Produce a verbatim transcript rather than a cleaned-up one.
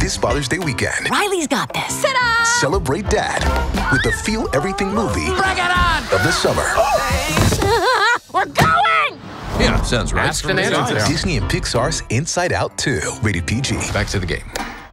this Father's Day weekend. Riley's got this. Ta-da! Celebrate Dad with the Feel Everything movie Bring it on! of the summer. We're going! Yeah, sounds right. Asked and answered. Disney and Pixar's Inside Out two. Rated P G. Back to the game.